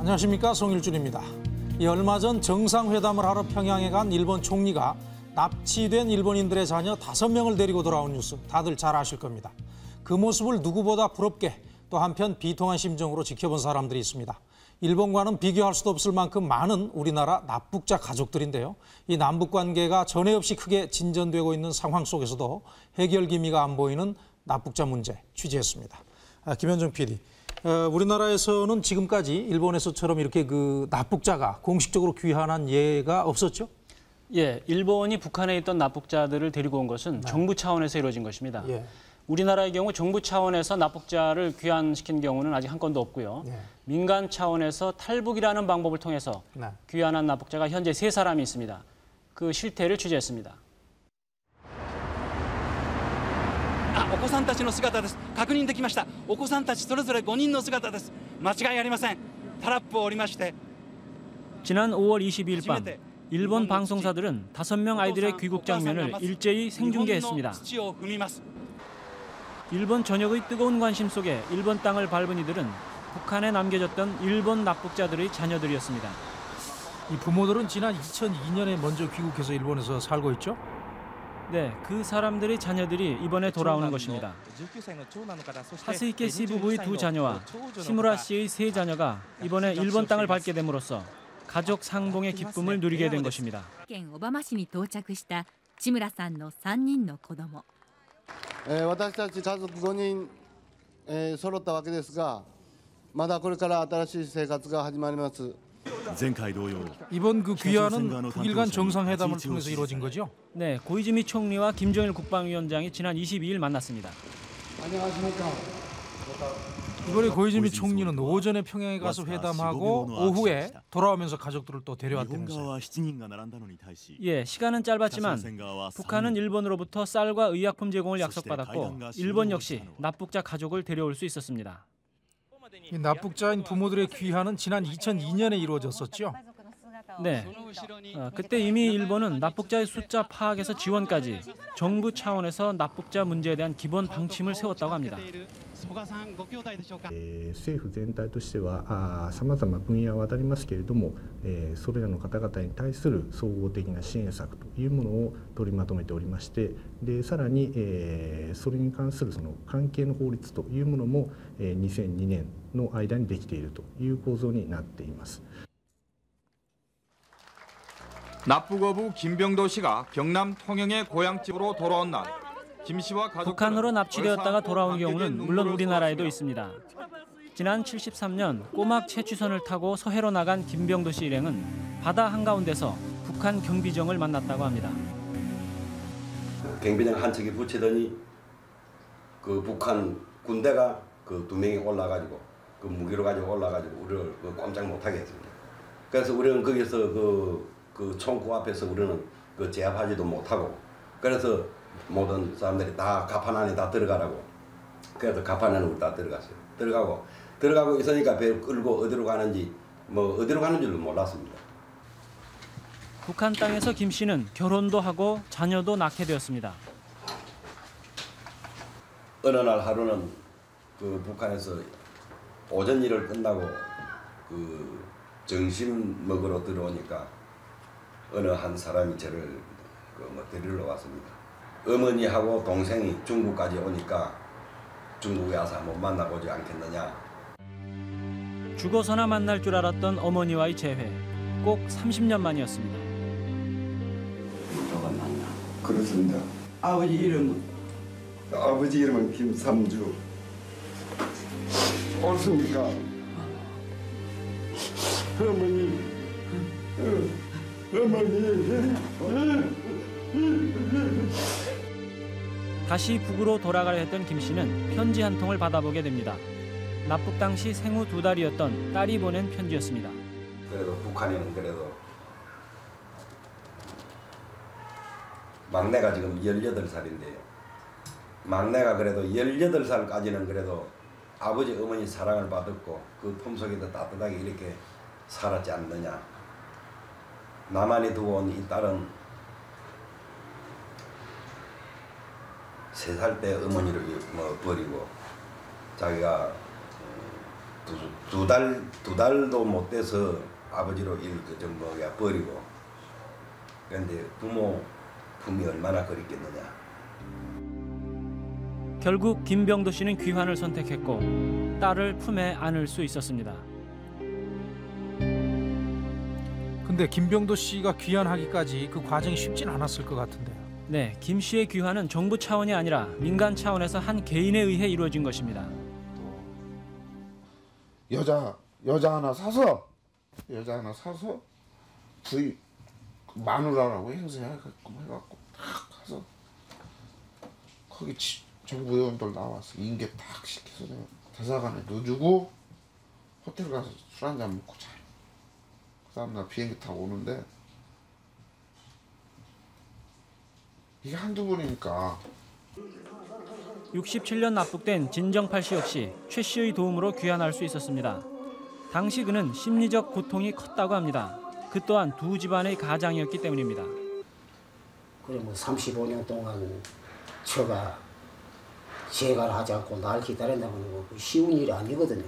안녕하십니까, 송일준입니다. 얼마 전 정상회담을 하러 평양에 간 일본 총리가 납치된 일본인들의 자녀 5명을 데리고 돌아온 뉴스 다들 잘 아실 겁니다. 그 모습을 누구보다 부럽게 또 한편 비통한 심정으로 지켜본 사람들이 있습니다. 일본과는 비교할 수도 없을 만큼 많은 우리나라 납북자 가족들인데요. 이 남북 관계가 전에 없이 크게 진전되고 있는 상황 속에서도 해결 기미가 안 보이는 납북자 문제 취재했습니다. 김현정 PD. 우리나라에서는 지금까지 일본에서처럼 이렇게 그 납북자가 공식적으로 귀환한 예가 없었죠? 예, 일본이 북한에 있던 납북자들을 데리고 온 것은 정부 차원에서 이루어진 것입니다. 예. 우리나라의 경우 정부 차원에서 납북자를 귀환시킨 경우는 아직 한 건도 없고요. 민간 차원에서 탈북이라는 방법을 통해서 귀환한 납북자가 현재 3사람이 있습니다. 그 실태를 취재했습니다. お子さんたちの姿です。確認できました。お子さんたちそれぞれ5人の姿です。間違いありません。タラップを降りまして 지난 5월 22일 밤 일본 방송사들은 5명 아이들의 귀국 장면을 일제히 생중계했습니다. 일본 전역의 뜨거운 관심 속에 일본 땅을 밟은 이들은 북한에 남겨졌던 일본 납북자들의 자녀들이었습니다. 이 부모들은 지난 2002년에 먼저 귀국해서 일본에서 살고 있죠? 네, 그 사람들의 자녀들이 이번에 돌아오는 것입니다. 하스이케 씨 부부의 2자녀와 시무라 씨의 3자녀가 이번에 일본 땅을 밟게 됨으로써 가족 상봉의 기쁨을 누리게 된 것입니다. 私たち家族5人揃ったわけですが、まだこれから新しい生活が始まります。 이번 그 귀환은 9일간 정상회담을 통해서 이루어진 거죠? 네, 고이즈미 총리와 김정일 국방위원장이 지난 22일 만났습니다. 안녕하십니까. 이번에 고이즈미 총리는 오전에 평양에 가서 회담하고 오후에 돌아오면서 가족들을 또 데려왔다면서요. 예, 시간은 짧았지만 북한은 일본으로부터 쌀과 의약품 제공을 약속받았고 일본 역시 납북자 가족을 데려올 수 있었습니다. 이 납북자인 부모들의 귀환은 지난 2002년에 이루어졌었죠? 네, 그때 이미 일본은 납북자의 숫자 파악에서 지원까지 정부 차원에서 납북자 문제에 대한 기본 방침을 세웠다고 합니다. 政府全体としてはさまざま分野は当たりますけれども、それらの方々に対する総合的な支援策というものを取りまとめておりまして、でさらに、それに関するその関係の法律というものも、2002年の間にできているという構造になっています。 납북어부 김병도 씨가 경남 통영의 고향집으로 돌아온 날 김 씨와 가족 북한으로 납치되었다가 돌아온 경우는 물론 우리나라에도 있습니다. 지난 73년 꼬막 채취선을 타고 서해로 나간 김병도 씨 일행은 바다 한가운데서 북한 경비정을 만났다고 합니다. 경비정 한 척이 붙이더니 그 북한 군대가 그 2명이 올라가지고 그 무기로 가지고 올라가지고 우리를 꼼짝 못하게 했습니다. 그래서 우리는 거기서 그 총구 앞에서 우리는 그 제압하지도 못하고 그래서 모든 사람들이 다 가판 안에 다 들어가라고 그래서 가판 안에 우리 다 들어갔어요. 들어가고 있으니까 배 끌고 어디로 가는지 뭐 어디로 가는 줄도 몰랐습니다. 북한 땅에서 김 씨는 결혼도 하고 자녀도 낳게 되었습니다. 어느 날 하루는 그 북한에서 오전 일을 끝나고 그 점심 먹으러 들어오니까 어느 한 사람이 저를 데리러 왔습니다. 어머니하고 동생이 중국까지 오니까 중국에 와서 한번 만나보지 않겠느냐. 죽어서나 만날 줄 알았던 어머니와의 재회. 꼭 30년 만이었습니다. 누가 만나? 그렇습니다. 아버지 이름은? 아버지 이름은 김삼주. 옳습니까? 어머니. 다시 북으로 돌아가려 했던 김 씨는 편지 한 통을 받아보게 됩니다. 납북 당시 생후 2달이었던 딸이 보낸 편지였습니다. 그래도 북한에는 그래도 막내가 지금 18살인데요. 막내가 그래도 18살까지는 그래도 아버지 어머니 사랑을 받았고 그 품속에도 따뜻하게 이렇게 살았지 않느냐. 나만이 두고 온 이 딸은 3살 때 어머니를 버리고 자기가 두 달도 못 돼서 아버지로 버리고. 그런데 부모 품이 얼마나 그립겠느냐. 결국 김병도 씨는 귀환을 선택했고 딸을 품에 안을 수 있었습니다. 근데 김병도 씨가 귀환하기까지 그 과정이 쉽진 않았을 것 같은데요. 네, 김 씨의 귀환은 정부 차원이 아니라 민간 차원에서 한 개인에 의해 이루어진 것입니다. 여자 하나 사서 부인 마누라라고 행세해갖고 딱 가서 거기 정부 요원들 나와서 인계 딱 시켜서 내가 대사관에 넣어주고 호텔 가서 술 한잔 먹고 자요. 그 다음날 비행기 타고 오는데 이게 한두 번이니까. 67년 납북된 진정팔 씨 역시 최 씨의 도움으로 귀환할 수 있었습니다. 당시 그는 심리적 고통이 컸다고 합니다. 그 또한 두 집안의 가장이었기 때문입니다. 그래 뭐 35년 동안 처가 재가를 하지 않고 날 기다린다고는 뭐 쉬운 일이 아니거든요.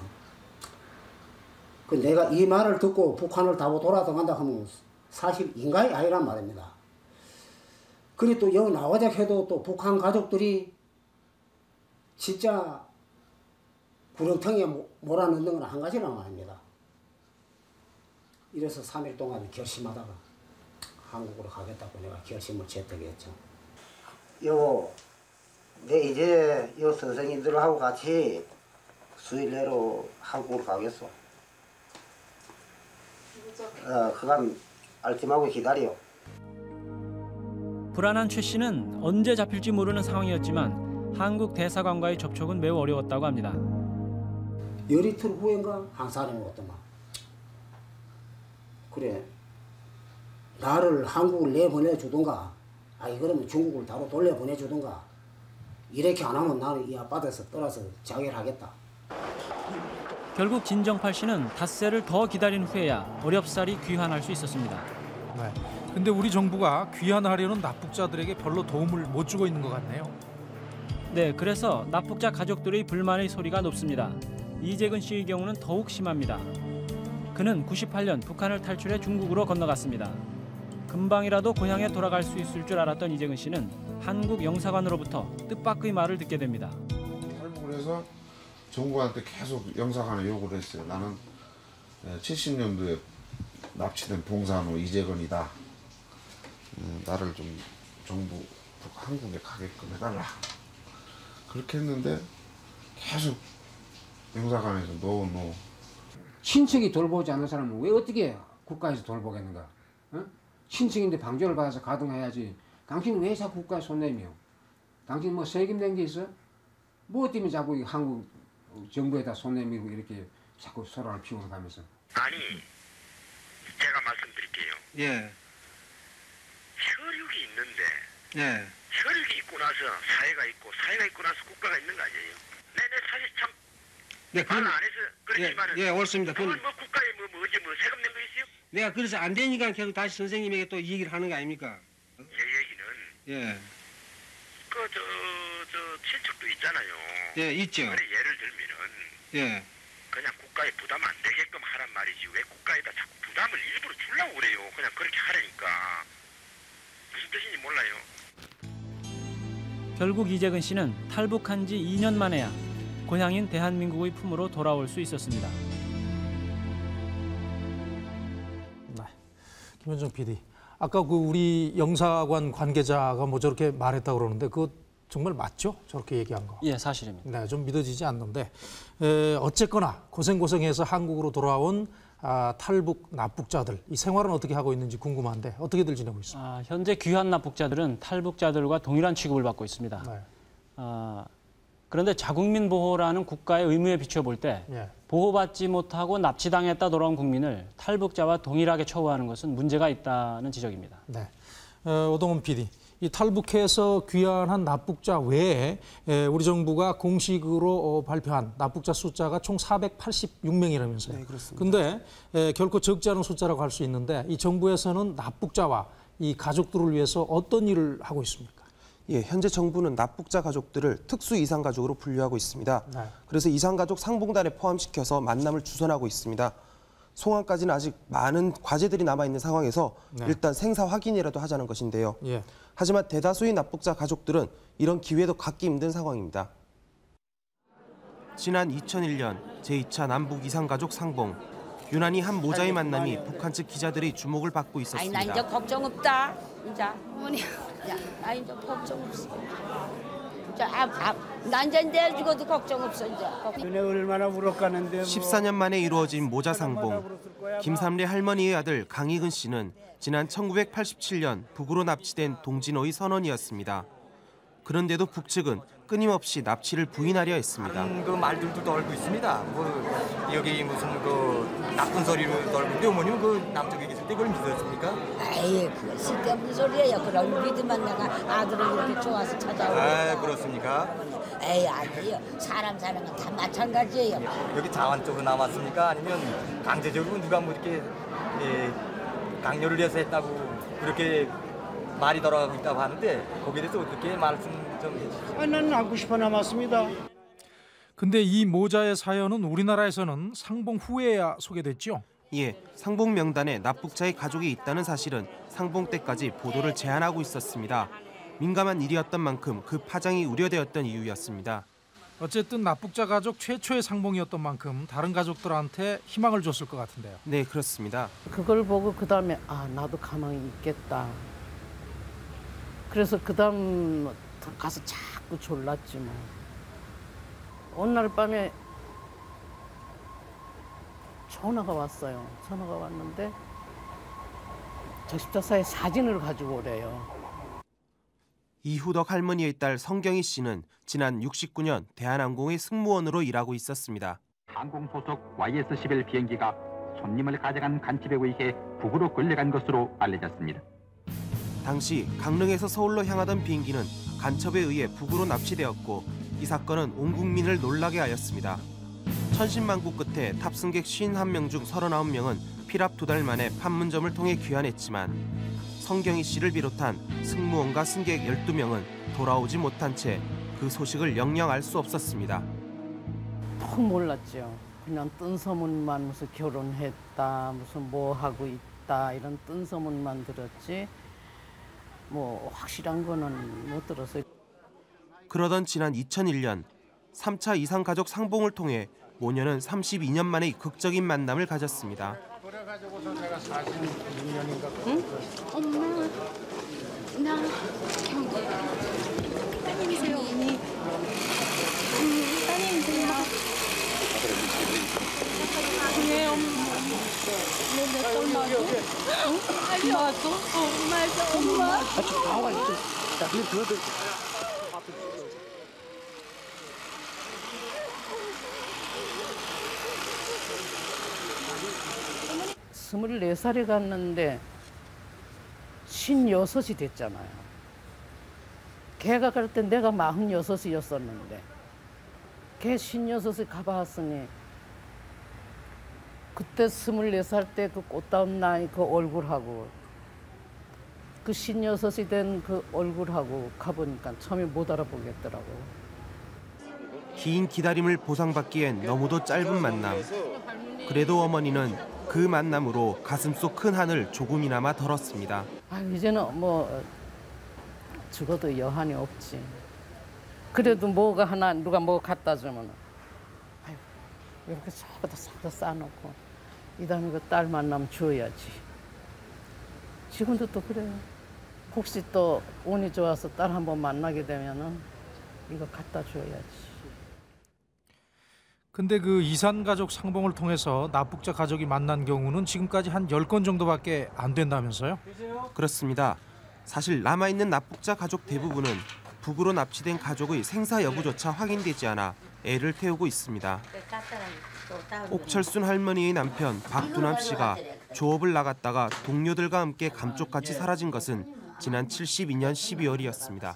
그 내가 이 말을 듣고 북한을 타고 돌아간다 하면 사실 인간이 아니란 말입니다. 그리고 또 여기 나와자 해도 또 북한 가족들이 진짜 구렁텅이에 몰아넣는 건 한 가지란 말입니다. 이래서 3일 동안 결심하다가 한국으로 가겠다고 내가 결심을 채택했죠. 내 이제 요 선생님들하고 같이 수일 내로 한국으로 가겠어. 그간 알팀하고 기다려. 불안한 최 씨는 언제 잡힐지 모르는 상황이었지만 한국 대사관과의 접촉은 매우 어려웠다고 합니다. 열이틀 후인가 한 사람이 왔더만. 그래 나를 한국을 내보내주던가 아니 그러면 중국을 바로 돌려보내주던가 이렇게 안 하면 나는 이 아파트에서 떠나서 자결하겠다. 결국 진정팔 씨는 닷새를 더 기다린 후에야 어렵사리 귀환할 수 있었습니다. 네. 근데 우리 정부가 귀환하려는 납북자들에게 별로 도움을 못 주고 있는 것 같네요. 네, 그래서 납북자 가족들의 불만의 소리가 높습니다. 이재근 씨의 경우는 더욱 심합니다. 그는 98년 북한을 탈출해 중국으로 건너갔습니다. 금방이라도 고향에 돌아갈 수 있을 줄 알았던 이재근 씨는 한국 영사관으로부터 뜻밖의 말을 듣게 됩니다. 탈북을 해서 정부한테 계속 영사관에 요구를 했어요. 나는 70년도에 납치된 봉산호 이재근이다. 나를 좀 정부 한국에 가게끔 해달라. 그렇게 했는데 계속 영사관에서 노. 친척이 돌보지 않는 사람은 왜 어떻게 국가에서 돌보겠는가? 어? 친척인데 방조를 받아서 가동해야지. 당신 왜 자꾸 국가에 손 내며? 당신 뭐 세금 낸 게 있어? 뭐 때문에 자꾸 한국 정부에다 손 내밀고 이렇게 자꾸 소란을 피우고 가면서? 아니, 제가 말씀드릴게요. 예. 혈육이 있는데 예. 혈육이 있고 나서 사회가 있고 사회가 있고 나서 국가가 있는 거 아니에요? 네, 사실 참 네, 말 안 해서 그렇지만은 예, 옳습니다. 그건 뭐 국가에 언제 세금 낸 거 있어요? 내가 그래서 안 되니까 계속 다시 선생님에게 또 얘기를 하는 거 아닙니까? 제 얘기는 예. 저 친척도 있잖아요. 예, 있죠. 그래 예를 들면은 예. 그냥 국가에 부담 안 되게끔 하란 말이지 왜 국가에다 자꾸 부담을 일부러 주려고 그래요? 그냥 그렇게 하라니까. 무슨 뜻인지 몰라요. 결국 이재근 씨는 탈북한 지 2년 만에야 고향인 대한민국의 품으로 돌아올 수 있었습니다. 네. 김현정 PD, 아까 그 우리 영사관 관계자가 뭐 저렇게 말했다고 그러는데 그거 정말 맞죠? 저렇게 얘기한 거. 예, 사실입니다. 네, 좀 믿어지지 않는데 어쨌거나 고생해서 한국으로 돌아온 탈북 납북자들 이 생활은 어떻게 하고 있는지 궁금한데 어떻게들 지내고 있습니까? 현재 귀환 납북자들은 탈북자들과 동일한 취급을 받고 있습니다. 네. 그런데 자국민 보호라는 국가의 의무에 비춰볼 때 예. 보호받지 못하고 납치당했다 돌아온 국민을 탈북자와 동일하게 처우하는 것은 문제가 있다는 지적입니다. 네. 오동훈 PD, 이 탈북해서 귀환한 납북자 외에 우리 정부가 공식으로 발표한 납북자 숫자가 총 486명이라면서요. 네, 그렇습니다. 그런데 결코 적지 않은 숫자라고 할 수 있는데 이 정부에서는 납북자와 이 가족들을 위해서 어떤 일을 하고 있습니까? 예, 현재 정부는 납북자 가족들을 특수 이상 가족으로 분류하고 있습니다. 네. 그래서 이상 가족 상봉단에 포함시켜서 만남을 주선하고 있습니다. 송환까지는 아직 많은 과제들이 남아 있는 상황에서 네. 일단 생사 확인이라도 하자는 것인데요. 예. 하지만 대다수의 납북자 가족들은 이런 기회도 갖기 힘든 상황입니다. 지난 2001년 제2차 남북 이상가족 상봉. 유난히 한 모자의 만남이 북한 측 기자들의 주목을 받고 있었습니다. 나 이제 걱정 없다. 이제 어머니, 나 이제 걱정 없어. 난 이제 내일 죽어도 걱정 없어 이제. 눈에 얼마나 울었가는데. 14년 만에 이루어진 모자 상봉. 김삼래 할머니의 아들 강희근 씨는 지난 1987년 북으로 납치된 동진호의 선원이었습니다. 그런데도 북측은 끊임없이 납치를 부인하려 했습니다. 그 말들도 떨고 있습니다. 뭐 여기 무슨 그 나쁜 소리를 떨고 어머님 그 남쪽에 있을 때 그걸 믿었습니까? 에이 그거 쓸데없는 소리예요. 그런 믿으면 내가 아들을 이렇게 좋아서 찾아오고. 아 그렇습니까? 에이 아니에요. 사람 사는 건 다 마찬가지예요. 여기 자완 쪽으로 남았습니까? 아니면 강제적으로 누가 뭐 이렇게 강요를 해서 했다고 그렇게 말이 돌아가고 있다고 하는데 거기에 대해서 어떻게 말씀 좀 해주세요. 나는 안고 싶어 남았습니다. 근데 이 모자의 사연은 우리나라에서는 상봉 후에야 소개됐죠? 예, 상봉 명단에 납북자의 가족이 있다는 사실은 상봉 때까지 보도를 제한하고 있었습니다. 민감한 일이었던 만큼 그 파장이 우려되었던 이유였습니다. 어쨌든 납북자 가족 최초의 상봉이었던 만큼 다른 가족들한테 희망을 줬을 것 같은데요. 네, 그렇습니다. 그걸 보고 그다음에 나도 가만히 있겠다. 그래서 그다음 가서 자꾸 졸랐지 뭐. 어느 날 밤에 전화가 왔어요. 전화가 왔는데 적십자사의 사진을 가지고 오래요. 이후덕 할머니의 딸 성경희 씨는 지난 69년 대한항공의 승무원으로 일하고 있었습니다. 항공 소속 YS-11 비행기가 손님을 가져간 간첩에 의해 북으로 끌려간 것으로 알려졌습니다. 당시 강릉에서 서울로 향하던 비행기는 간첩에 의해 북으로 납치되었고 이 사건은 온 국민을 놀라게 하였습니다. 천신만고 끝에 탑승객 51명 중 39명은 필압 2달 만에 판문점을 통해 귀환했지만 성경희 씨를 비롯한 승무원과 승객 12명은 돌아오지 못한 채 그 소식을 영영 알 수 없었습니다. 너무 몰랐죠. 그냥 뜬 소문만 무슨 결혼했다, 무슨 뭐 하고 있다 이런 뜬 소문만 들었지 뭐 확실한 거는 못 들었어요. 그러던 지난 2001년 3차 이상가족 상봉을 통해 모녀는 32년 만에 극적인 만남을 가졌습니다. 그래가지고서 내가 46년인가. 응? 엄마, 나 경기. 따님이세요? 따님이세요? 왜 엄마? 내딸 맞아? 맞아? 맞아, 엄마. 좀 나와 있어. 자, 그래. 24살에 갔는데 56이 됐잖아요. 걔가 갈 때 내가 46이었었는데 걔 56이 가봤으니 그때 24살 때 그 꽃다운 나이 그 얼굴하고 그 56이 된 그 얼굴하고 가보니까 처음에 못 알아보겠더라고. 긴 기다림을 보상받기엔 너무도 짧은 만남. 그래도 어머니는 그 만남으로 가슴속 큰 한을 조금이나마 덜었습니다. 이제는 뭐 죽어도 여한이 없지. 그래도 뭐가 하나 누가 뭐 갖다 주면 이렇게 싹다 싸놓고 이 다음에 그 딸 만나면 줘야지. 지금도 또 그래요. 혹시 또 운이 좋아서 딸 한번 만나게 되면은 이거 갖다 줘야지. 근데 그 이산가족 상봉을 통해서 납북자 가족이 만난 경우는 지금까지 한 10건 정도밖에 안 된다면서요? 그렇습니다. 사실 남아있는 납북자 가족 대부분은 북으로 납치된 가족의 생사 여부조차 확인되지 않아 애를 태우고 있습니다. 옥철순 할머니의 남편 박두남 씨가 조업을 나갔다가 동료들과 함께 감쪽같이 사라진 것은 지난 72년 12월이었습니다.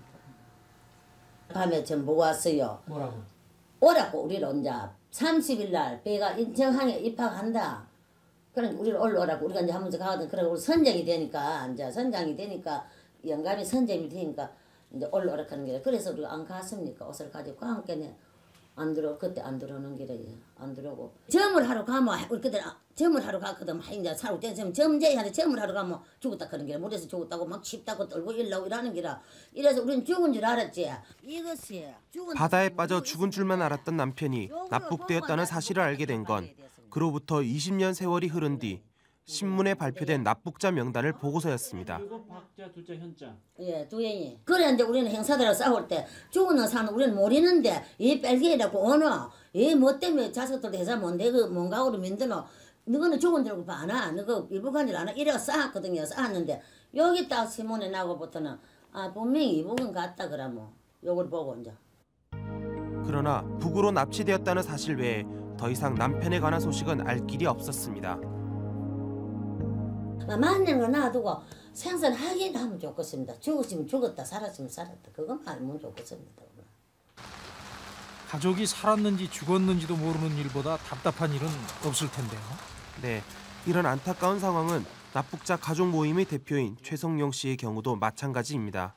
밤에 전보 왔어요. 뭐라고? 오라고 우리를 이제 30일 날 배가 인천항에 입학한다. 그러니까 우리를 올라오라고 우리가 이제 하면서 가거든. 그러고 선정이 되니까 영감이 선정이 되니까 이제 올라오라 하는 게 그래서 우리가 안 갔습니까? 옷을 가지고 함께 안 들어 그때 안 들어오는 길에 안 들어오고 점을 하러 가면 우리 그때 점을 하러 갔거든. 이제 살고 때는 점제한테 점을 하러 가면 죽었다 그런 게라 물에서 죽었다고 막 칩다고 떨고 일라고 이러는 게라 이래서 우리는 죽은 줄 알았지. 이것이 죽은 바다에 빠져 죽은 줄만 알았던 남편이 납북되었다는 사실을 알게 된 건 그로부터 20년 세월이 흐른 뒤 신문에 발표된 납북자 명단을 보고서였습니다. 그리고 박자, 두자, 현자. 예, 두행이. 그래 이제 우리는 행사들하고 싸울 때 죽은 사는 우리는 모르는데 이 뺄기라고 오노 이뭐 때문에 자식들도 회사 뭔데 그 뭔가 우리 민드노 너는 죽은 줄 알고 봐나 너그 이북한 줄 아나 이래가 쌓았거든요. 쌓았는데 여기 딱 신문에 나고부터는 아 분명히 이북은 갔다 그러면 요걸 보고 이제. 그러나 북으로 납치되었다는 사실 외에 더 이상 남편에 관한 소식은 알 길이 없었습니다. 만나는 거 놔두고 생선하긴 하면 좋겠습니다. 죽었으면 죽었다 살았으면 살았다 그것만 알면 좋겠습니다. 가족이 살았는지 죽었는지도 모르는 일보다 답답한 일은 없을 텐데요. 네, 이런 안타까운 상황은 납북자 가족 모임의 대표인 최성용 씨의 경우도 마찬가지입니다.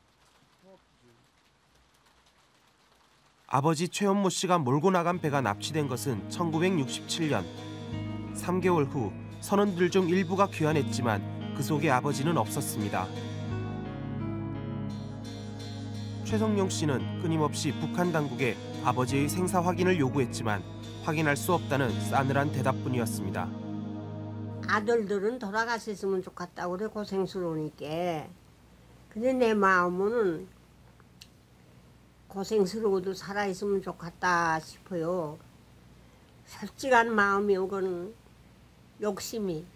아버지 최원모 씨가 몰고 나간 배가 납치된 것은 1967년. 3개월 후 선원들 중 일부가 귀환했지만 그 속에 아버지는 없었습니다. 최성용 씨는 끊임없이 북한 당국에 아버지의 생사 확인을 요구했지만 확인할 수 없다는 싸늘한 대답뿐이었습니다. 아들들은 돌아가셨으면 좋겠다고 그래 고생스러우니까. 근데 내 마음은 고생스러워도 살아있으면 좋겠다 싶어요. 솔직한 마음이 오건 욕심이.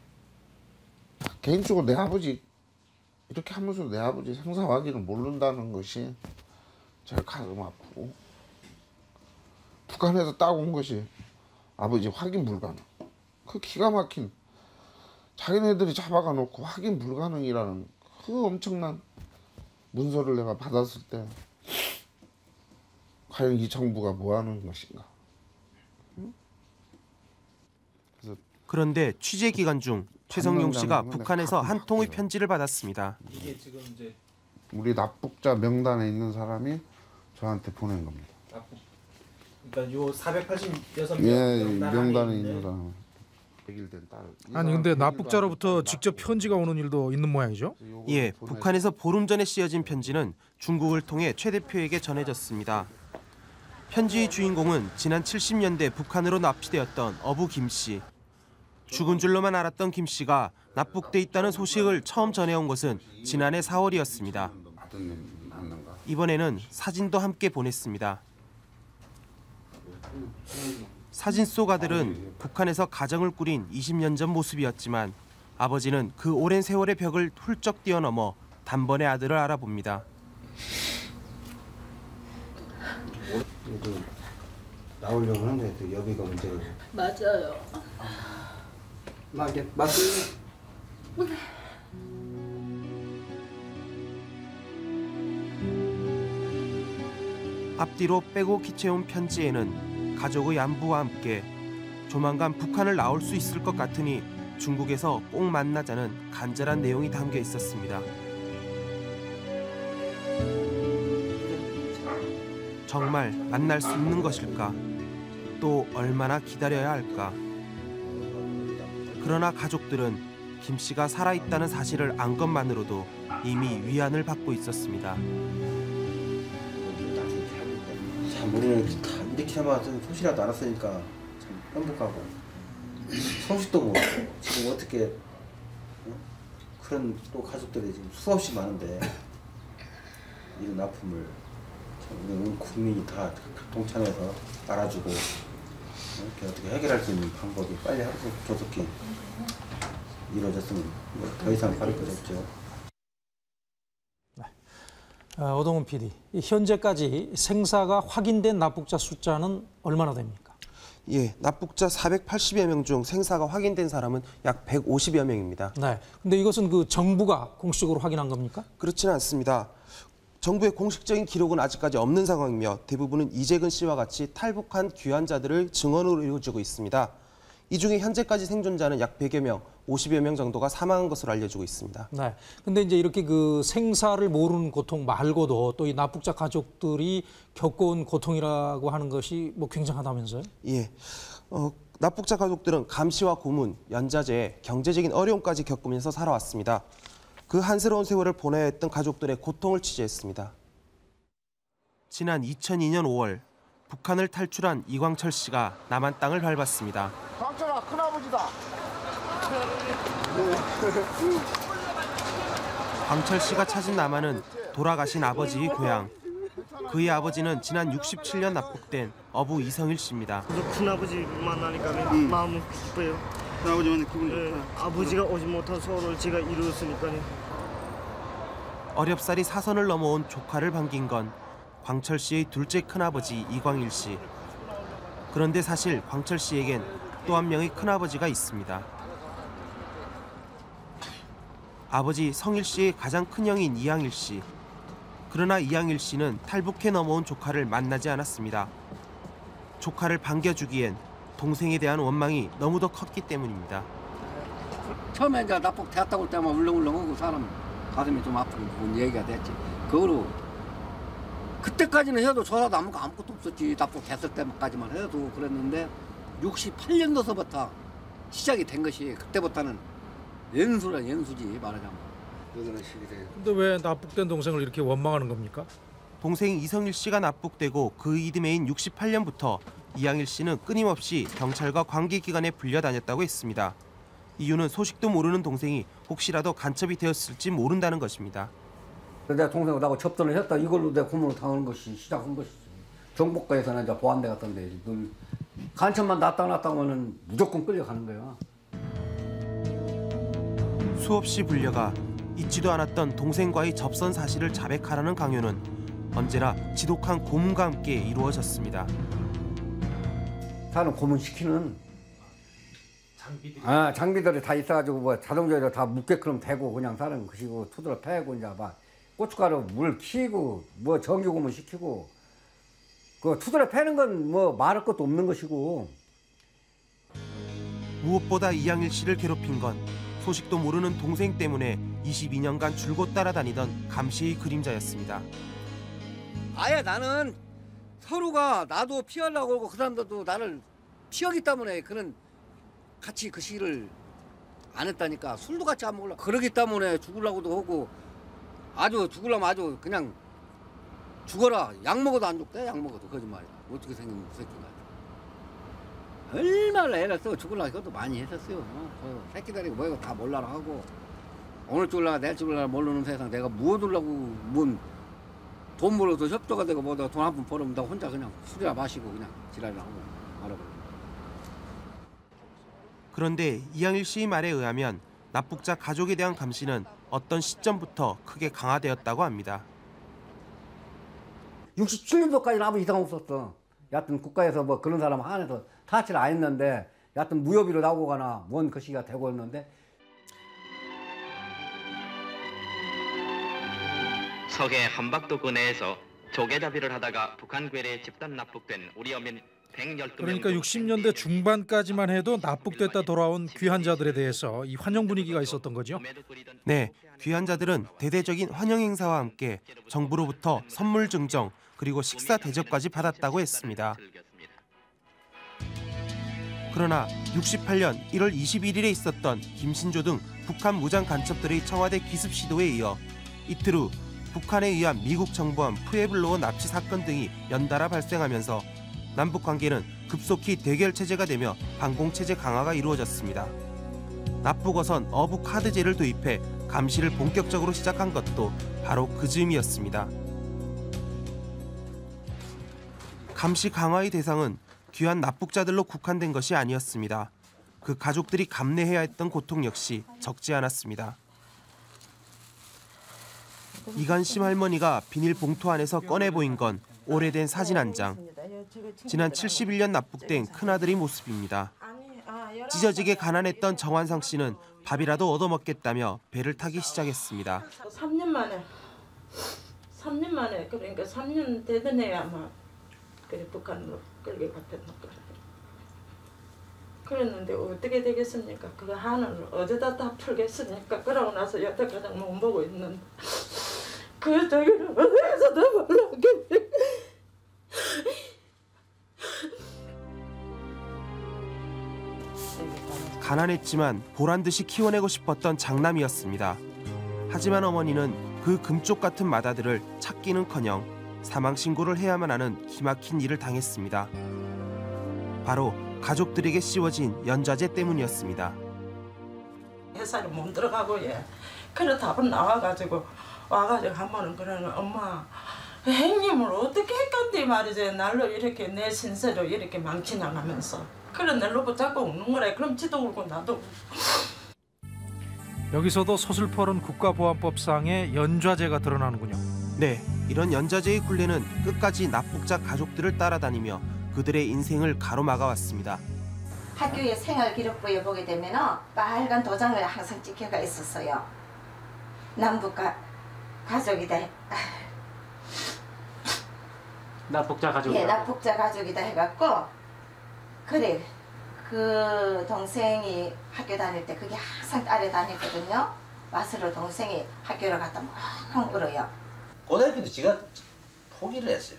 개인적으로 내 아버지 이렇게 하면서 내 아버지 생사 확인을 모른다는 것이 제가 가슴 아프고 북한에서 따온 것이 아버지 확인 불가능. 그 기가 막힌 자기네들이 잡아가 놓고 확인 불가능이라는 그 엄청난 문서를 내가 받았을 때 과연 이 정부가 뭐 하는 것인가. 그런데 취재 기간 중 최성용 씨가 북한에서 한 통의 편지를 받았습니다. 이게 지금 이제 우리 납북자 명단에 있는 사람이 저한테 보낸 겁니다. 그러니까 요 486명 예, 명단에 있는 사람. 아니 근데 납북자로부터 직접 편지가 오는 일도 있는 모양이죠? 예, 북한에서 보름 전에 씌어진 편지는 중국을 통해 최 대표에게 전해졌습니다. 편지의 주인공은 지난 70년대 북한으로 납치되었던 어부 김 씨. 죽은 줄로만 알았던 김 씨가 납북돼 있다는 소식을 처음 전해온 것은 지난해 4월이었습니다. 이번에는 사진도 함께 보냈습니다. 사진 속 아들은 북한에서 가정을 꾸린 20년 전 모습이었지만 아버지는 그 오랜 세월의 벽을 훌쩍 뛰어넘어 단번에 아들을 알아봅니다. 나오려고 하는데 여기가 문제고. 맞아요. 맞습니다. 앞뒤로 빼고 기체온 편지에는 가족의 안부와 함께 조만간 북한을 나올 수 있을 것 같으니 중국에서 꼭 만나자는 간절한 내용이 담겨 있었습니다. 정말 만날 수 있는 것일까? 또 얼마나 기다려야 할까? 그러나 가족들은 김 씨가 살아있다는 사실을 안 것만으로도 이미 위안을 받고 있었습니다. 참 우리는 다 이렇게 해봐서 소식이라도 알았으니까 참 행복하고 소식도 모르고 지금 어떻게 그런 또 가족들이 지금 수없이 많은데 이런 아픔을 온 국민이 다 동참해서 알아주고 이렇게 어떻게 해결할 수 있는 방법이 빨리 하루 조속히 이루어졌으면 더 이상 바랄 것이 없죠. 오동훈 PD, 현재까지 생사가 확인된 납북자 숫자는 얼마나 됩니까? 예, 납북자 480여 명 중 생사가 확인된 사람은 약 150여 명입니다. 네, 근데 이것은 그 정부가 공식적으로 확인한 겁니까? 그렇지는 않습니다. 정부의 공식적인 기록은 아직까지 없는 상황이며 대부분은 이재근 씨와 같이 탈북한 귀환자들을 증언으로 이루어지고 있습니다. 이 중에 현재까지 생존자는 약 100여 명, 50여 명 정도가 사망한 것으로 알려지고 있습니다. 네. 근데 이제 이렇게 그 생사를 모르는 고통 말고도 또 이 납북자 가족들이 겪어온 고통이라고 하는 것이 뭐 굉장하다면서요? 예. 납북자 가족들은 감시와 고문, 연자제, 경제적인 어려움까지 겪으면서 살아왔습니다. 그 한스러운 세월을 보내야 했던 가족들의 고통을 취재했습니다. 지난 2002년 5월 북한을 탈출한 이광철 씨가 남한 땅을 밟았습니다. 광철아, 큰아버지다. 광철 씨가 찾은 남한은 돌아가신 아버지의 고향. 그의 아버지는 지난 67년 납북된 어부 이성일 씨입니다. 큰아버지 만나니까 마음은 기뻐요. 아버지 만나 기분이 좋다. 아버지가 오지 못한 소원을 제가 이루었으니까요. 어렵사리 사선을 넘어온 조카를 반긴 건 광철 씨의 둘째 큰아버지 이광일 씨. 그런데 사실 광철 씨에겐 또 한 명의 큰아버지가 있습니다. 아버지 성일 씨의 가장 큰 형인 이양일 씨. 그러나 이양일 씨는 탈북해 넘어온 조카를 만나지 않았습니다. 조카를 반겨주기엔 동생에 대한 원망이 너무도 컸기 때문입니다. 처음에 이제 납북 됐다고 올 때만 울렁울렁하고 사람 가슴이 좀 아프고 그런 얘기가 됐지. 그거로 그때까지는 해도 저라도 아무것도 없었지. 납북 됐을 때까지만 해도 그랬는데 68년도서부터 시작이 된 것이 그때부터는 연수라 연수지 말하자면. 근데 왜 납북된 동생을 이렇게 원망하는 겁니까? 동생 이성일 씨가 납북되고 그 이듬해인 68년부터 이양일 씨는 끊임없이 경찰과 관계기관에 불려다녔다고 했습니다. 이유는 소식도 모르는 동생이 혹시라도 간첩이 되었을지 모른다는 것입니다. 내가 동생하고 나하고 접선을 했다. 이걸로 내가 고문을 당하는 것이 시작한 것이지. 정복과에서는 이제 보안대 같은데 늘 간첩만 나타났다면은 무조건 끌려가는 거야. 수없이 불려가 잊지도 않았던 동생과의 접선 사실을 자백하라는 강요는 언제나 지독한 고문과 함께 이루어졌습니다. 사람 고문시키는 장비들이 다 있어가지고 뭐 자동차로 다 묻게끔 대고 그냥 사람 그시고 투드러 패고 이제 막 고춧가루 물 키고 뭐 전기 고문 시키고 그 투드러 패는 건 뭐 말할 것도 없는 것이고. 무엇보다 이양일 씨를 괴롭힌 건 소식도 모르는 동생 때문에 22년간 줄곧 따라다니던 감시의 그림자였습니다. 아예 나는 서로가 나도 피하려고 그러고 그 사람들도 나를 피하기 때문에 그런 같이 그 시기를 안 했다니까. 술도 같이 안 먹으려고 그러기 때문에 죽으려고도 하고 아주 죽으려면 아주 그냥 죽어라. 약 먹어도 안 죽대. 약 먹어도 거짓말이야. 어떻게 생긴 새끼가. 얼마나 애를 써 죽으려고 그것도 많이 했었어요. 새끼들이 뭐 이거 다 몰라라 하고 오늘 죽을라가 내일 죽을라가 모르는 세상 내가 뭐 얻으려고 뭔 돈 벌어서 협조가 되고 뭐 돈 한 푼 벌으면 나 혼자 그냥 술이나 마시고 그냥 지랄이나 하고 말아버려. 그런데 이양일 씨의 말에 의하면 납북자 가족에 대한 감시는 어떤 시점부터 크게 강화되었다고 합니다. 67년도까지는 아무 이상 없었어. 여하튼 국가에서 뭐 그런 사람 한해서 타치를 안 했는데 여하튼 무협의로 나오거나 뭔 그 시기가 되고 있는데. 서해 한박도구 내에서 조개잡이를 하다가 북한 괴뢰에 집단 납북된 우리 어민 112명. 그러니까 60년대 중반까지만 해도 납북됐다 돌아온 귀한 자들에 대해서 이 환영 분위기가 있었던 거죠? 네, 귀한 자들은 대대적인 환영 행사와 함께 정부로부터 선물 증정 그리고 식사 대접까지 받았다고 했습니다. 그러나 68년 1월 21일에 있었던 김신조 등 북한 무장 간첩들의 청와대 기습 시도에 이어 이틀 후 북한에 의한 미국 정보원 푸에블로어 납치 사건 등이 연달아 발생하면서 남북 관계는 급속히 대결 체제가 되며 반공 체제 강화가 이루어졌습니다. 납북어선 어부 카드제를 도입해 감시를 본격적으로 시작한 것도 바로 그 즈음이었습니다. 감시 강화의 대상은 귀한 납북자들로 국한된 것이 아니었습니다. 그 가족들이 감내해야 했던 고통 역시 적지 않았습니다. 이간심 할머니가 비닐 봉투 안에서 꺼내 보인 건 오래된 사진 한 장. 지난 71년 납북된 큰아들의 모습입니다. 찢어지게 가난했던 정환상 씨는 밥이라도 얻어먹겠다며 배를 타기 시작했습니다. 3년 만에 그러니까 3년 되던 애 아마 그래 북한으로 끌게 갔던 거라. 그랬는데 어떻게 되겠습니까? 그 한을 어디다 다 풀겠습니까? 그러고 나서 여태까지 못 보고 있는데 그 저기를 어디서 더 몰라게. 가난했지만 보란듯이 키워내고 싶었던 장남이었습니다. 하지만 어머니는 그 금쪽 같은 맏아들을 찾기는커녕 사망 신고를 해야만 하는 기막힌 일을 당했습니다. 바로 가족들에게 씌워진 연좌제 때문이었습니다. 회사를 못 들어가고 예. 그래 답은 나와가지고 한번은 그러는 엄마 형님을 어떻게 했건데 말이지 날로 이렇게 내 신세로 이렇게 망치나가면서 그래 날로 붙잡고 웃는 거래. 그럼 지도 울고 나도 울고. 여기서도 서슬퍼런 국가보안법상의 연좌제가 드러나는군요. 네, 이런 연좌제의 굴레는 끝까지 납북자 가족들을 따라다니며 그들의 인생을 가로막아왔습니다. 학교의 생활기록부에 보게 되면 빨간 도장을 항상 찍혀가 있었어요. 남북가 가족이다. 납북자 가족이다. 예, 납북자 가족이다 해갖고 그래 그 동생이 학교 다닐 때 그게 항상 따라다녔거든요. 와서로 동생이 학교를 갔다 막 울어요. 고등학교 때 제가 포기를 했어요.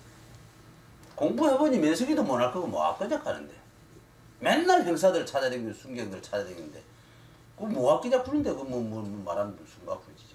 공부해보니 면석이도 못 할 거고 뭐 학교작 하는데 맨날 형사들 찾아다니고 순경들 찾아다니는데 그 뭐 학교작 부른데 그 뭐 말하는 순간 아프지죠.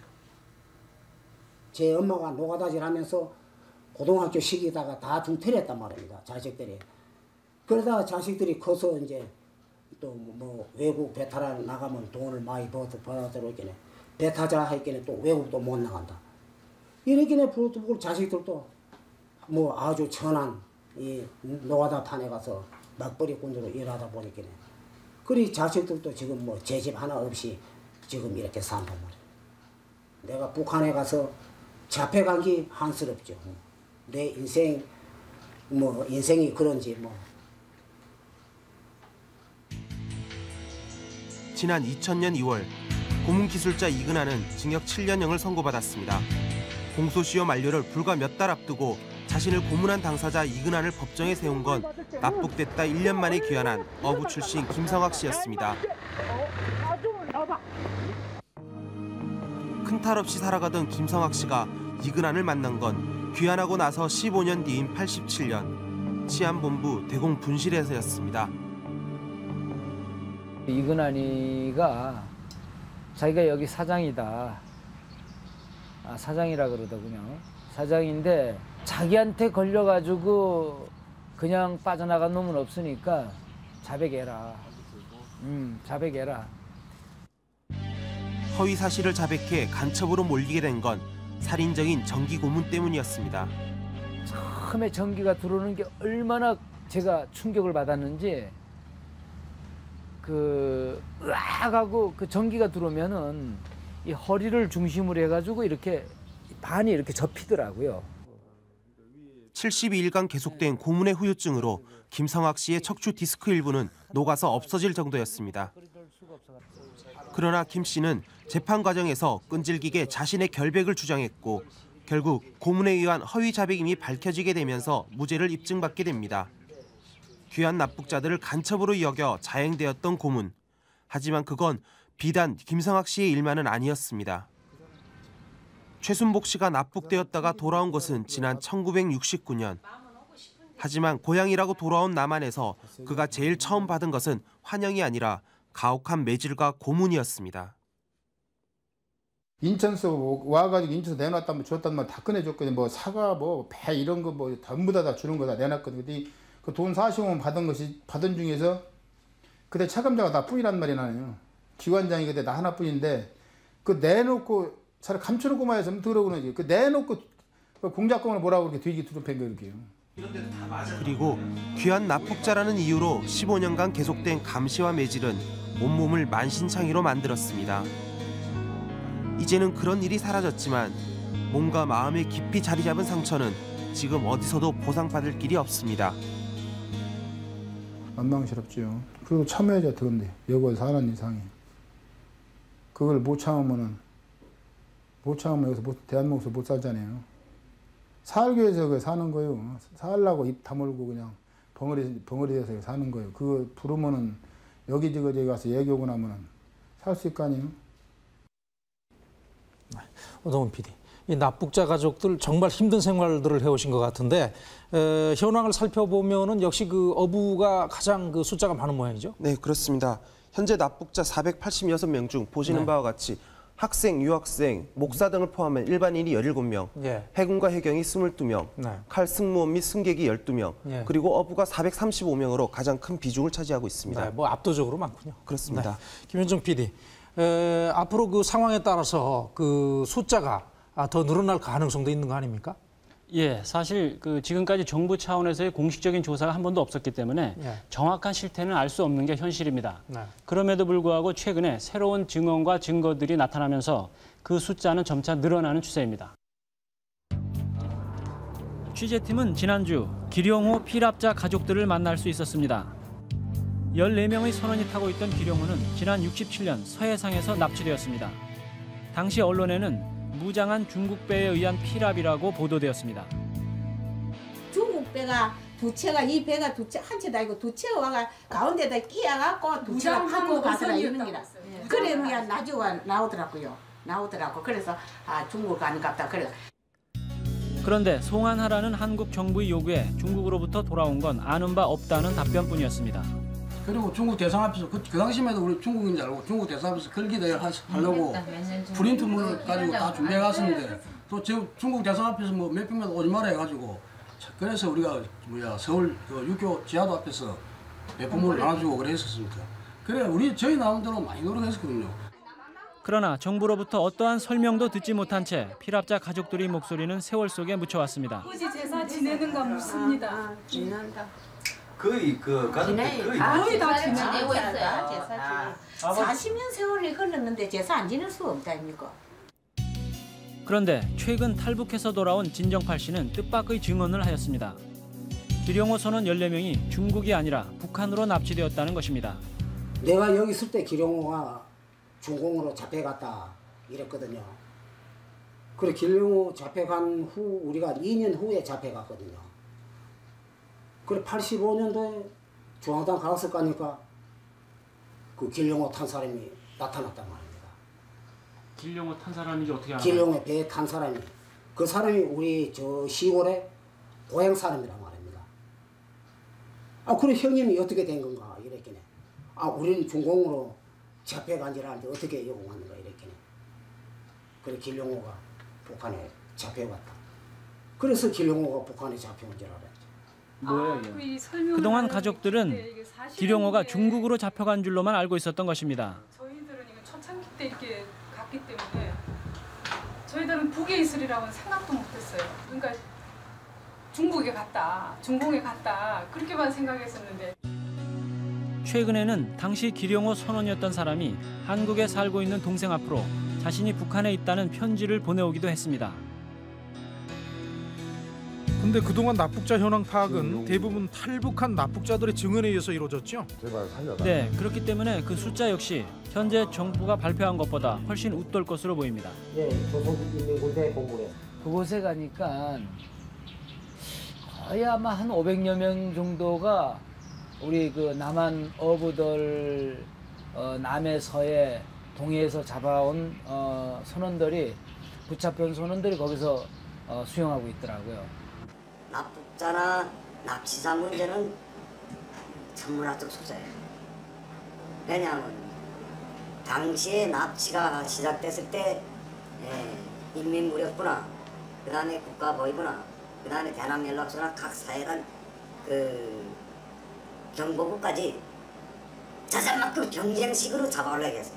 제 엄마가 노가다질하면서 고등학교 시기다가 다 중퇴했단 말입니다. 자식들이. 그러다가 자식들이 커서 이제 또 뭐 외국 배탈 나가면 돈을 많이 벌어들었겠네. 배 타자 했겠네. 또 외국도 못 나간다. 이렇게네 부르고 자식들도 뭐 아주 천한 이 노가다 탄에 가서 막벌이 군으로 일하다 보니까네. 그리 자식들도 지금 뭐 제 집 하나 없이 지금 이렇게 산단 말이야. 내가 북한에 가서 잡혀간 게 한스럽죠. 내 인생 뭐 인생이 그런지 뭐. 지난 2000년 2월 고문기술자 이근하는 징역 7년형을 선고받았습니다. 공소시효 만료를 불과 몇 달 앞두고 자신을 고문한 당사자 이근하를 법정에 세운 건 납북됐다 1년 만에 귀환한 어부 출신 김성학 씨였습니다. 큰 탈 없이 살아가던 김성학 씨가 이근한을 만난 건 귀환하고 나서 15년 뒤인 87년 치안본부 대공 분실에서였습니다. 이근한이가 자기가 여기 사장이다. 사장이라 그러더군요. 사장인데 자기한테 걸려가지고 그냥 빠져나간 놈은 없으니까 자백해라. 자백해라. 허위 사실을 자백해 간첩으로 몰리게 된 건 살인적인 정기 고문 때문이었습니다. 처음에 전기가 들어오는 게 얼마나 제가 충격을 받았는지 으악 하고 그 전기가 들어오면은 이 허리를 중심으로 해가지고 이렇게 반이 이렇게 접히더라고요. 72일간 계속된 고문의 후유증으로 김성학 씨의 척추 디스크 일부는 녹아서 없어질 정도였습니다. 그러나 김 씨는 재판 과정에서 끈질기게 자신의 결백을 주장했고 결국 고문에 의한 허위 자백임이 밝혀지게 되면서 무죄를 입증받게 됩니다. 귀한 납북자들을 간첩으로 여겨 자행되었던 고문. 하지만 그건 비단 김성학 씨의 일만은 아니었습니다. 최순복 씨가 납북되었다가 돌아온 것은 지난 1969년. 하지만 고향이라고 돌아온 남한에서 그가 제일 처음 받은 것은 환영이 아니라 가혹한 매질과 고문이었습니다. 인천서 와가지고 인천서 내놨다면 줬다면 다 꺼내줬거든요. 뭐 사과, 뭐 배 이런 거 뭐 전부 다 주는 거 다 내놨거든요. 그 돈 40원 받은 중에서 그때 차감자가 나뿐이란 말이 나요. 기관장이 그때 나 하나뿐인데 그 내놓고 차라리 감춰놓고만 했으면 더러우지. 그 내놓고 공작공을 뭐라고 그렇게 뒤지게 두둑팬 거 이렇게요. 그리고 귀한 납북자라는 이유로 15년간 계속된 감시와 매질은 온몸을 만신창이로 만들었습니다. 이제는 그런 일이 사라졌지만 몸과 마음에 깊이 자리 잡은 상처는 지금 어디서도 보상받을 길이 없습니다. 원망스럽죠. 그리고 참아야죠. 근데 여기 사는 이상이 그걸 못 참으면 여기서 대한민국에서 못 살잖아요. 살기 위해서 사는 거예요. 살라고 입 다물고 그냥 벙어리에서 사는 거예요. 그거 부르면은 여기저기 가서 얘기하고 나면은 살 수 있거 아니에요? 오동훈 PD, 이 납북자 가족들 정말 힘든 생활들을 해오신 것 같은데 현황을 살펴보면은 역시 그 어부가 가장 그 숫자가 많은 모양이죠? 네, 그렇습니다. 현재 납북자 486명 중 보시는 네. 바와 같이 학생, 유학생, 목사 등을 포함한 일반인이 17명, 예. 해군과 해경이 22명, 네. 칼 승무원 및 승객이 12명, 예. 그리고 어부가 435명으로 가장 큰 비중을 차지하고 있습니다. 네, 뭐 압도적으로 많군요. 그렇습니다. 네. 김현정 PD, 앞으로 그 상황에 따라서 그 숫자가 더 늘어날 가능성도 있는 거 아닙니까? 예, 사실 그 지금까지 정부 차원에서의 공식적인 조사가 한 번도 없었기 때문에 예. 정확한 실태는 알 수 없는 게 현실입니다. 네. 그럼에도 불구하고 최근에 새로운 증언과 증거들이 나타나면서 그 숫자는 점차 늘어나는 추세입니다. 취재팀은 지난주 기룡호 피랍자 가족들을 만날 수 있었습니다. 14명의 선원이 타고 있던 기룡호는 지난 67년 서해상에서 납치되었습니다. 당시 언론에는 무장한 중국 배에 의한 피랍이라고 보도되었습니다. 중국 배가 두 채가 이 배가 두 채 한 채도 아니고 두 채가 와가 가운데다 끼어갖고 두 채가 파고 가더라 이런 게라. 그래 뭐야 나중에 나오더라고. 그래서 중국 가는갑다 그래. 그런데 송환하라는 한국 정부의 요구에 중국으로부터 돌아온 건 아는 바 없다는 답변뿐이었습니다. 그리고 중국 대상 앞에서 그 당시에도 우리 중국인 줄 알고 중국 대상 앞에서 걸기대회 하려고 프린트물을 가지고 다 준비해 갔었는데 또 지금 중국 대상 앞에서 뭐 몇 명만 오지 마라 해가지고 그래서 우리가 서울 그 육교 지하도 앞에서 배포물을 나눠주고 그랬었습니다. 그래 저희 나름대로 많이 노력했었거든요. 그러나 정부로부터 어떠한 설명도 듣지 못한 채 피랍자 가족들의 목소리는 세월 속에 묻혀왔습니다. 굳이 제사 지내는가 묻습니다. 지낸다. 거의 그 가족들 거의 다 지내고 있어요. 제사 40년 세월이 흘렀는데 제사 안 지낼 수 없다 아닙니까? 그런데 최근 탈북해서 돌아온 진정팔 씨는 뜻밖의 증언을 하였습니다. 기룡호 선원 14명이 중국이 아니라 북한으로 납치되었다는 것입니다. 내가 여기 있을 때 기룡호가 중공으로 잡혀갔다 이랬거든요. 그래 기룡호 잡혀간 후 우리가 2년 후에 잡혀갔거든요. 그래 85년도에 중앙당 가서 가니까 그 길룡호 탄 사람이 나타났단 말입니다. 길룡호 탄 사람인지 어떻게 알아요? 길룡호 배에 탄 사람이 그 사람이 우리 저 시골에 고향 사람이란 말입니다. 그래 형님이 어떻게 된 건가 이랬겠네. 우리는 중공으로 잡혀간 줄 알았는데 어떻게 여기 왔는가 이랬겠네. 그래 길룡호가 북한에 잡혀갔다. 그래서 길룡호가 북한에 잡혀온 줄 알았죠. 뭐예요? 그동안 가족들은 기룡호가 중국으로 잡혀간 줄로만 알고 있었던 것입니다. 저희들은 이거 초창기 때 이렇게 갔기 때문에 저희들은 북에 있으리라고는 생각도 못했어요. 그러니까 중국에 갔다, 중공에 갔다 그렇게만 생각했었는데 최근에는 당시 기룡호 선원이었던 사람이 한국에 살고 있는 동생 앞으로 자신이 북한에 있다는 편지를 보내오기도 했습니다. 근데 그동안 납북자 현황 파악은 대부분 탈북한 납북자들의 증언에 의해서 이루어졌죠? 제발 살려라. 네, 그렇기 때문에 그 숫자 역시 현재 정부가 발표한 것보다 훨씬 웃돌 것으로 보입니다. 예, 조선 있는 곳에 보고래. 그곳에 가니까 거의 아마 한 500여 명 정도가 우리 그 남한 어부들 남해 서해 동해에서 잡아온 선원들이 붙잡혀온 선원들이 거기서 수용하고 있더라고요. 납북자나 납치자 문제는 천문학적 소재예요. 왜냐하면 당시에 납치가 시작됐을 때 인민무력부나 그 다음에 국가보위부나 그 다음에 대남연락소나 각 사회간 그 정보부까지 자잘만큼 경쟁식으로 잡아오려고 했어요.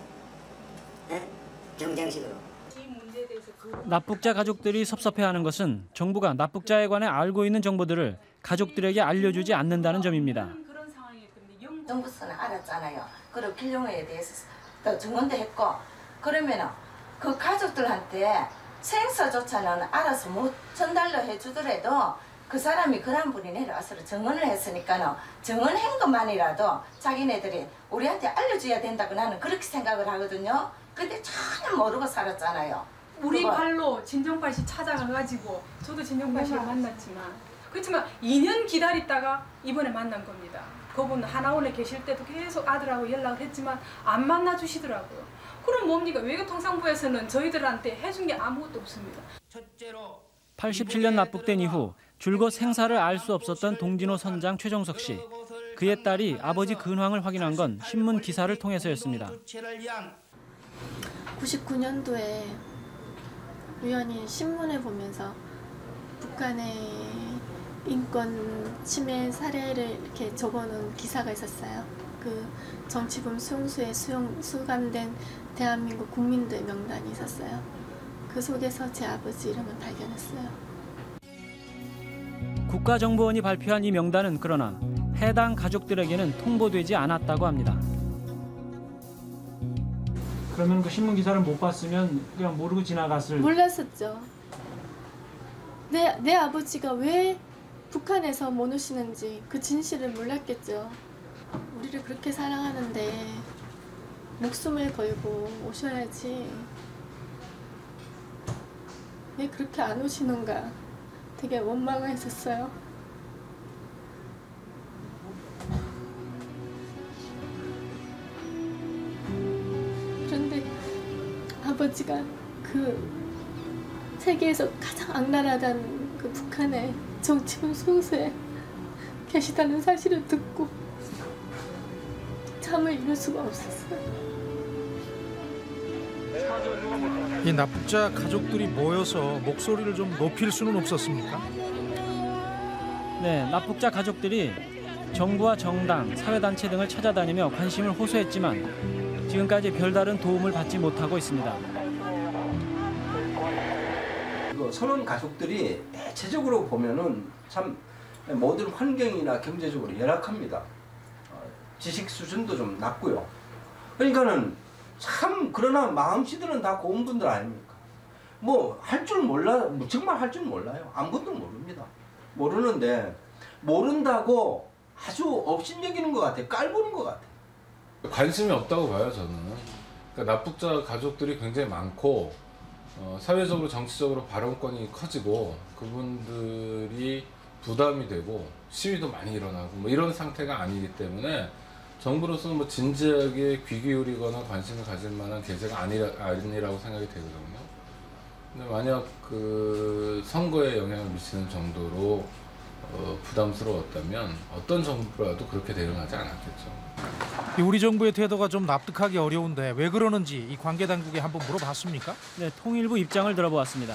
경쟁식으로. 납북자 가족들이 섭섭해하는 것은 정부가 납북자에 관해 알고 있는 정보들을 가족들에게 알려주지 않는다는 점입니다. 정부서는 알았잖아요. 그리고 길룡호에 대해서 또 증언도 했고 그러면은 그 가족들한테 생사조차는 알아서 못 전달로 해주더라도 그 사람이 그런 분이 내려와서 증언을 했으니까는 증언한 것만이라도 자기네들이 우리한테 알려줘야 된다고 나는 그렇게 생각을 하거든요. 근데 전혀 모르고 살았잖아요. 우리 발로 진정팔 씨 찾아가가지고 저도 진정팔 씨를 만났지만 그렇지만 2년 기다리다가 이번에 만난 겁니다. 그분 하나원에 계실 때도 계속 아들하고 연락을 했지만 안 만나주시더라고요. 그럼 뭡니까? 외교통상부에서는 저희들한테 해준 게 아무것도 없습니다. 87년 납북된 이후 줄곧 생사를 알 수 없었던 동진호 선장 최정석 씨. 그의 딸이 아버지 근황을 확인한 건 신문 기사를 통해서였습니다. 99년도에 우연히 신문을 보면서 북한의 인권 침해 사례를 이렇게 적어놓은 기사가 있었어요. 그 정치범 수용소에 수감된 대한민국 국민들 명단이 있었어요. 그 속에서 제 아버지 이름을 발견했어요. 국가정보원이 발표한 이 명단은 그러나 해당 가족들에게는 통보되지 않았다고 합니다. 그러면 그 신문 기사를 못 봤으면 그냥 모르고 지나갔을? 몰랐었죠. 내 아버지가 왜 북한에서 못 오시는지 그 진실을 몰랐겠죠. 우리를 그렇게 사랑하는데 목숨을 걸고 오셔야지. 왜 그렇게 안 오시는가 되게 원망을 했었어요. 그런데 아버지가 그 세계에서 가장 악랄하다는 그 북한의 정치범 수용소에 계시다는 사실을 듣고 잠을 이룰 수가 없었어요. 이 납북자 가족들이 모여서 목소리를 좀 높일 수는 없었습니까? 네, 납북자 가족들이 정부와 정당, 사회단체 등을 찾아다니며 관심을 호소했지만 지금까지 별다른 도움을 받지 못하고 있습니다. 선원 가족들이 대체적으로 보면은 참 모든 환경이나 경제적으로 열악합니다. 지식 수준도 좀 낮고요. 그러니까는 참 그러나 마음씨들은 다 고운 분들 아닙니까? 뭐 할 줄 몰라, 정말 할 줄 몰라요. 아무것도 모릅니다. 모르는데 모른다고 아주 업신여기는 것 같아요. 깔보는 것 같아요. 관심이 없다고 봐요, 저는. 그러니까 납북자 가족들이 굉장히 많고 사회적으로 정치적으로 발언권이 커지고 그분들이 부담이 되고 시위도 많이 일어나고 뭐 이런 상태가 아니기 때문에 정부로서는 뭐 진지하게 귀 기울이거나 관심을 가질 만한 계제가 아니라고 생각이 되거든요. 근데 만약 그 선거에 영향을 미치는 정도로 부담스러웠다면 어떤 정부라도 그렇게 대응하지 않았겠죠. 우리 정부의 태도가 좀 납득하기 어려운데 왜 그러는지 이 관계 당국에 한번 물어봤습니까? 네, 통일부 입장을 들어보았습니다.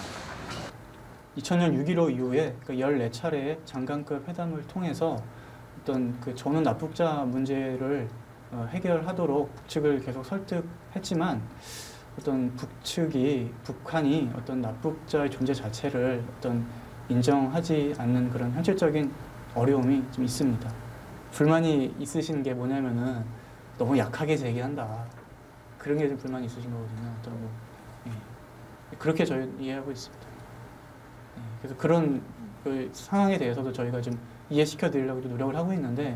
2000년 6.15 이후에 그 14차례의 장관급 회담을 통해서 어떤 그 전원 납북자 문제를 해결하도록 북측을 계속 설득했지만 어떤 북한이 어떤 납북자의 존재 자체를 어떤 인정하지 않는 그런 현실적인 어려움이 좀 있습니다. 불만이 있으신 게 뭐냐면은 너무 약하게 제기한다. 그런 게 좀 불만이 있으신 거거든요. 어떤 뭐, 그렇게 저희 이해하고 있습니다. 그래서 그런 그 상황에 대해서도 저희가 좀 이해시켜 드리려고 노력을 하고 있는데.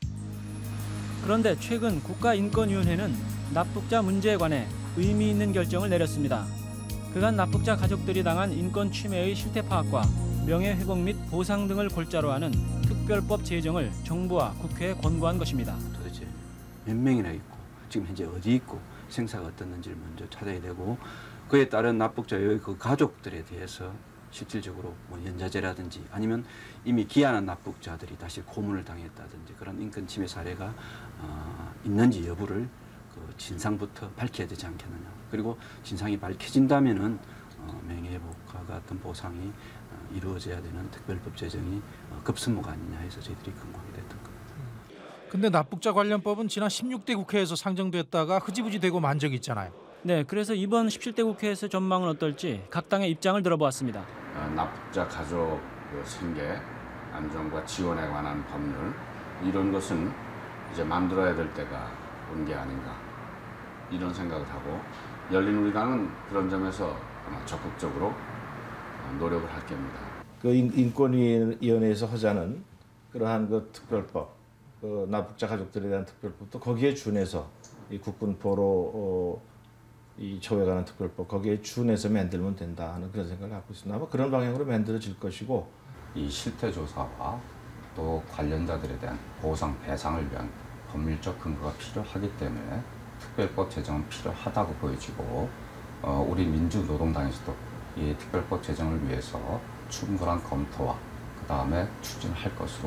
그런데 최근 국가인권위원회는 납북자 문제에 관해 의미 있는 결정을 내렸습니다. 그간 납북자 가족들이 당한 인권 침해의 실태 파악과 명예회복 및 보상 등을 골자로 하는 특별법 제정을 정부와 국회에 권고한 것입니다. 도대체 몇 명이나 있고 지금 현재 어디 있고 생사가 어떻는지를 먼저 찾아야 되고 그에 따른 납북자의 그 가족들에 대해서 실질적으로 뭐 연좌제라든지 아니면 이미 기한한 납북자들이 다시 고문을 당했다든지 그런 인권 침해 사례가 있는지 여부를 그 진상부터 밝혀야 되지 않겠느냐. 그리고 진상이 밝혀진다면은 명예회복과 같은 보상이 이루어져야 되는 특별법 제정이 급선무가 아니냐 해서 저희들이 권고하게 됐던 겁니다. 근데 납북자 관련법은 지난 16대 국회에서 상정됐다가 흐지부지 되고 만 적이 있잖아요. 네, 그래서 이번 17대 국회에서 전망은 어떨지 각 당의 입장을 들어보았습니다. 납북자 가족 생계, 안정과 지원에 관한 법률 이런 것은 이제 만들어야 될 때가 온 게 아닌가 이런 생각을 하고 열린 우리당은 그런 점에서 아마 적극적으로 노력을 할 겁니다. 그 인권위원회에서 하자는 그러한 그 특별법, 그 납북자 가족들에 대한 특별법도 거기에 준해서 이 국군 포로 이 처우에 관한 특별법 거기에 준해서 만들면 된다 하는 그런 생각을 갖고 있습니다. 아마 그런 방향으로 만들어질 것이고 이 실태 조사와 또 관련자들에 대한 보상 배상을 위한 법률적 근거가 필요하기 때문에 특별법 제정은 필요하다고 보여지고 우리 민주노동당에서도 이 특별법 제정을 위해서 충분한 검토와 그 다음에 추진할 것으로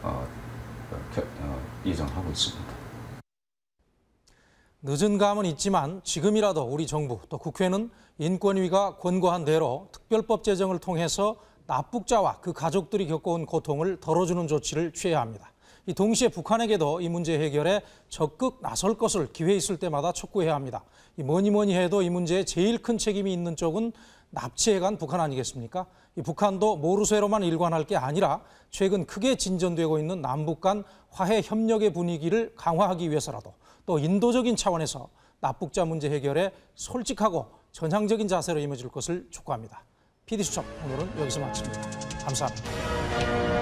예정하고 있습니다. 늦은 감은 있지만 지금이라도 우리 정부 또 국회는 인권위가 권고한 대로 특별법 제정을 통해서 납북자와 그 가족들이 겪어온 고통을 덜어주는 조치를 취해야 합니다. 이 동시에 북한에게도 이 문제 해결에 적극 나설 것을 기회 있을 때마다 촉구해야 합니다. 이 뭐니 해도 이 문제에 제일 큰 책임이 있는 쪽은 납치해간 북한 아니겠습니까? 이 북한도 모르쇠로만 일관할 게 아니라 최근 크게 진전되고 있는 남북 간 화해 협력의 분위기를 강화하기 위해서라도 또 인도적인 차원에서 납북자 문제 해결에 솔직하고 전향적인 자세로 임해줄 것을 촉구합니다. PD수첩 오늘은 여기서 마칩니다. 감사합니다.